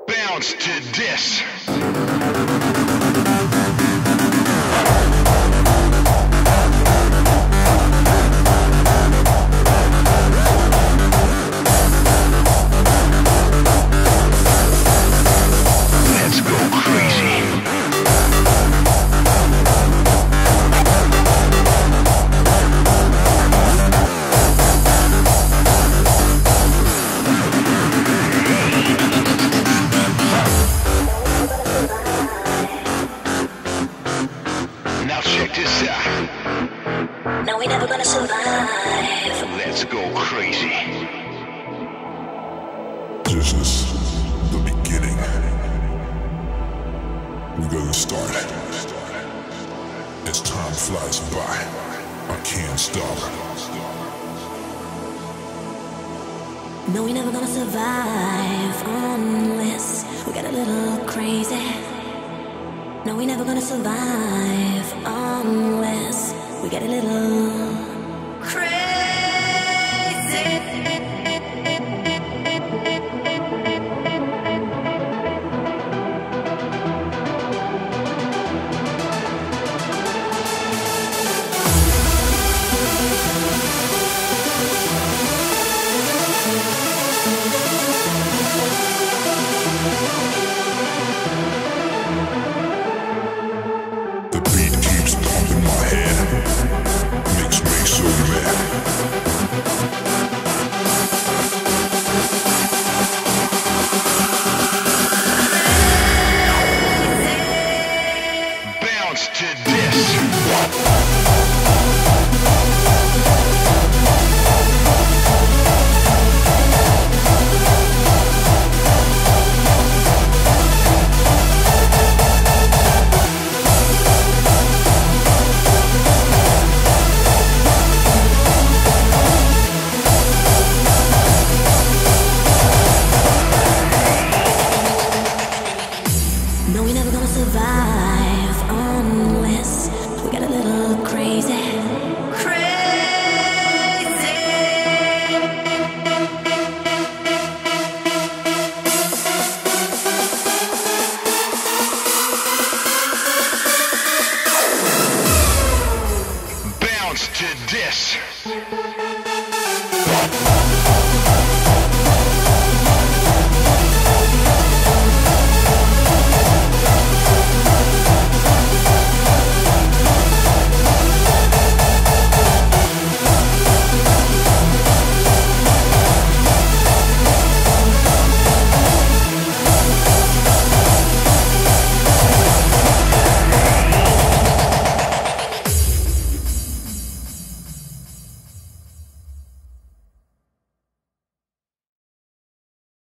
Bounce to this. Let's go crazy. Now check this out. No, we never gonna survive. Let's go crazy. This is the beginning. We gotta start. As time flies by, I can't stop. No, we never gonna survive unless we get a little crazy. No, we never gonna survive unless we get a little